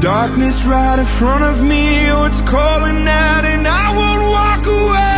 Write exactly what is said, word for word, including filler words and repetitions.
Darkness right in front of me, oh, it's calling out and I won't walk away.